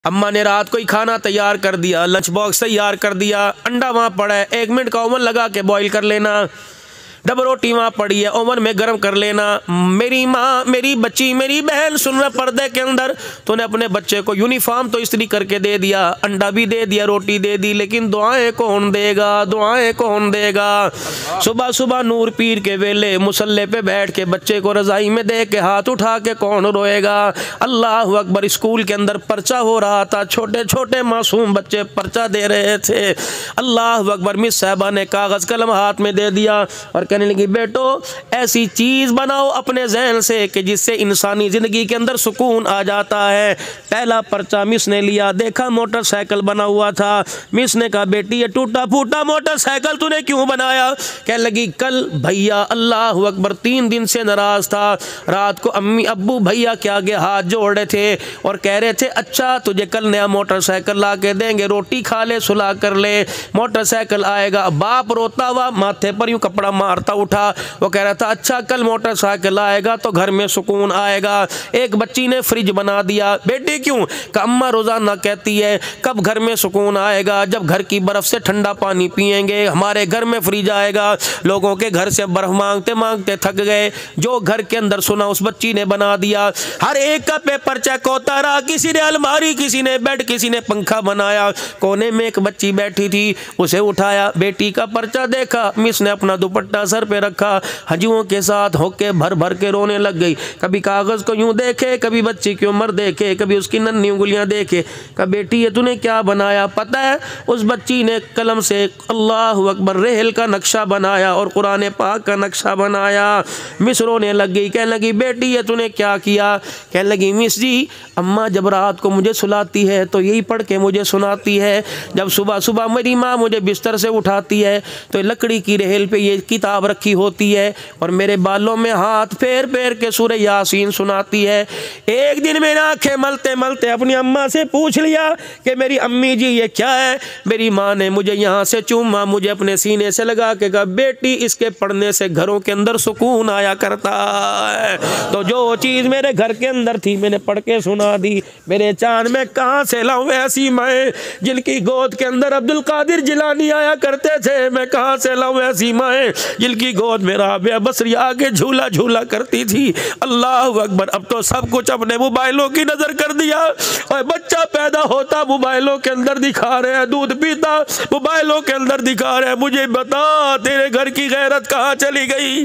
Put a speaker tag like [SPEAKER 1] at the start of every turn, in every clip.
[SPEAKER 1] अम्मा ने रात को ही खाना तैयार कर दिया, लंच बॉक्स तैयार कर दिया, अंडा वहाँ पड़ा है, 1 मिनट का ओवन लगा के बॉईल कर लेना, डबल रोटी वहाँ पड़ी है, ओवन में गर्म कर लेना। मेरी माँ, मेरी बच्ची, मेरी बहन सुन रहा पर्दे के अंदर, तूने अपने बच्चे को यूनिफॉर्म तो इस्त्री करके दे दिया, अंडा भी दे दिया, रोटी दे दी, लेकिन दुआएं कौन देगा, दुआएं कौन देगा। सुबह सुबह नूर पीर के वेले मुसल्ले पे बैठ के बच्चे को रज़ाई में दे के हाथ उठा के कौन रोएगा। अल्लाह अकबर। स्कूल के अंदर पर्चा हो रहा था, छोटे छोटे मासूम बच्चे पर्चा दे रहे थे। अल्लाह अकबर। मिस साहबा ने कागज़ कलम हाथ में दे दिया और कहने लगी, बेटो ऐसी चीज़ बनाओ अपने जहन से कि जिससे इंसानी ज़िंदगी के अंदर सुकून आ जाता है। पहला पर्चा मिस ने लिया, देखा मोटरसाइकिल बना हुआ था। मिस ने कहा, बेटी ये टूटा फूटा मोटरसाइकिल तूने क्यों बनाया? कहने लगी, कल भैया, अल्लाह अकबर, 3 दिन से नाराज़ था। रात को अम्मी अब्बू भैया के आगे हाथ जोड़ रहे थे और कह रहे थे, अच्छा तुझे कल नया मोटरसाइकिल ला के देंगे, रोटी खा ले, सुला कर ले, मोटरसाइकिल आएगा। बाप रोता हुआ माथे पर यूँ कपड़ा मारता उठा, वो कह रहा था, अच्छा कल मोटरसाइकिल आएगा तो घर में सुकून आएगा। एक बच्ची ने फ्रिज बना दिया। बेटी क्यों? अम्मा रोजाना कहती है कब घर में सुकून आएगा, जब घर की बर्फ से ठंडा पानी पिएंगे, हमारे घर में फ्रिज आएगा। लोगों के घर से बर्फ मांगते मांगते थक गए, जो घर के अंदर सुना उस बच्ची ने बना दिया। हर एक का पेपर चेक होता रहा, किसी ने अलमारी, किसी ने बेड, किसी ने पंखा बनाया। कोने में एक बच्ची बैठी थी, उसे उठाया, बेटी का पर्चा देखा, मिस ने अपना दुपट्टा सर पे रखा, हंजुओं के साथ होके भर भर के रोने लग गई। कभी कागज को यूं देखे, कभी बच्ची की उम्र देखे, कभी उसकी नन्ही उंगलियां देखे। कहा, बेटी ये तूने क्या बनाया? पता है उस बच्ची ने कलम से अल्लाह अकबर रेहल का नक्शा बनाया और कुरान पाक का नक्शा बनाया। मिस रोने लग गई, कहने लगी, बेटी ये तूने क्या किया? कहने लगी, मिस जी अम्मा जब रात को मुझे सुलाती है तो यही पढ़ के मुझे सुनाती है, जब सुबह सुबह मेरी माँ मुझे बिस्तर से उठाती है तो लकड़ी की रेहल पे ये किताब रखी होती है और मेरे बालों में हाथ फेर फेर के सूरह यासीन सुनाती है। एक दिन मेरी आंखें मलते मलते अपनी अम्मा से पूछ लिया कि मेरी अम्मी जी ये क्या है? मेरी माँ ने मुझे यहाँ से चूमा, मुझे अपने सीने से लगा के कहा, बेटी इसके पढ़ने से घरों के अंदर सुकून आया करता है। तो जो चीज़ मेरे घर के अंदर थी मैंने पढ़ के सुना दी। मेरे चांद में कहाँ से लाऊं ऐसी माएँ जिनकी गोद के अंदर अब्दुल कादिर जिलानी आया करते थे? मैं कहाँ से लाऊं ऐसी माएँ जिनकी गोद में राबिया बसरी आगे झूला झूला करती थी? अल्लाह अकबर। अब तो सब कुछ अपने मोबाइलों की नजर कर दिया और बच्चा पैदा होता मोबाइलों के अंदर दिखा रहे हैं, दूध पीता मोबाइलों के अंदर दिखा रहे हैं। मुझे बता तेरे घर की गैरत कहाँ चली गई?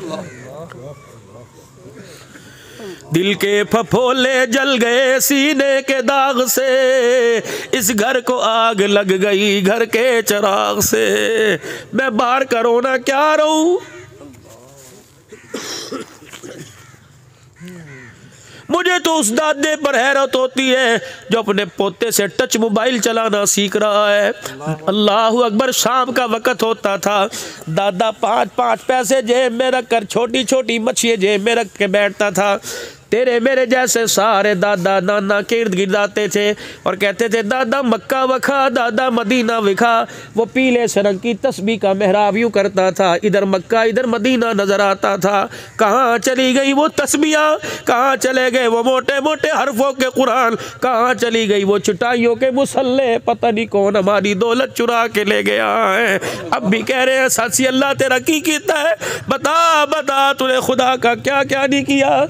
[SPEAKER 1] दिल के फफोले जल गए सीने के दाग से, इस घर को आग लग गई घर के चिराग से। मैं बाहर का रोना क्या रहूं? मुझे तो उस दादे पर हैरत होती है जो अपने पोते से टच मोबाइल चलाना सीख रहा है। अल्लाह अकबर। शाम का वक़्त होता था, दादा 5-5 पैसे जेब में रख कर छोटी छोटी मछलियाँ जेब में रख के बैठता था। तेरे मेरे जैसे सारे दादा नाना के इर्द गिर्द आते थे और कहते थे, दादा मक्का वखा, दादा मदीना विखा। वो पीले से रंग की तस्बीह का मेहराब यूँ करता था, इधर मक्का इधर मदीना नजर आता था। कहाँ चली गई वो तस्बीहां? कहाँ चले गए वो मोटे मोटे हरफों के कुरान? कहाँ चली गई वो चटाइयों के मुसल्ले? पता नहीं कौन हमारी दौलत चुरा के ले गया है। अब भी कह रहे हैं, सासी अल्लाह तेरा की कीता है? बता बता तूने खुदा का क्या क्या नहीं किया?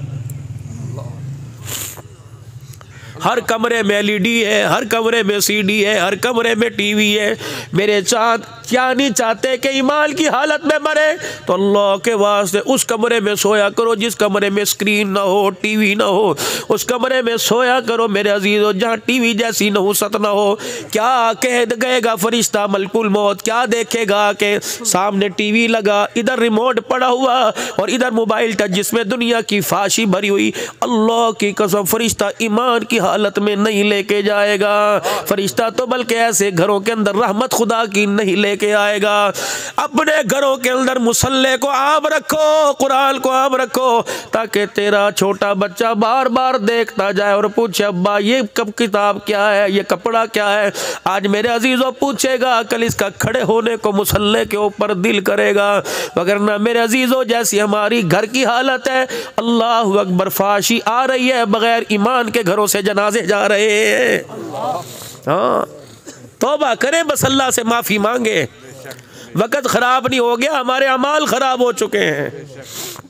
[SPEAKER 1] हर कमरे में LED है, हर कमरे में CD है, हर कमरे में TV है। मेरे चाँद क्या नहीं चाहते कि ईमान की हालत में मरे? तो अल्लाह के वास्ते उस कमरे में सोया करो जिस कमरे में स्क्रीन ना हो, TV ना हो। उस कमरे में सोया करो मेरे अजीज़ों जहाँ TV जैसी नहुसत ना हो। क्या कह गएगा फरिश्ता मलकुल मौत? क्या देखेगा कि सामने TV लगा, इधर रिमोट पड़ा हुआ और इधर मोबाइल टच जिसमें दुनिया की फाशी भरी हुई। अल्लाह की कसम फरिश्ता ईमान की हालत में नहीं लेके जाएगा। फरिश्ता तो बल्कि ऐसे घरों के अंदर रहमत खुदा की नहीं लेके आएगा। अपने घरों के अंदर मुसल्ले को आम रखो, कुरान को आम रखो, ताकि तेरा छोटा बच्चा बार बार देखता जाए और पूछे, अब्बा ये कब किताब क्या है, ये कपड़ा क्या है? आज मेरे अजीजों पूछेगा, कल इसका खड़े होने को मुसल्ले के ऊपर दिल करेगा। वगरना मेरे अजीजों जैसी हमारी घर की हालत है, अल्लाह अकबर, फाशी आ रही है, बगैर ईमान के घरों से जनाजे जा रहे हैं। हाँ, तौबा करें, बस अल्लाह से माफ़ी मांगे। वक़्त ख़राब नहीं हो गया, हमारे अमाल ख़राब हो चुके हैं।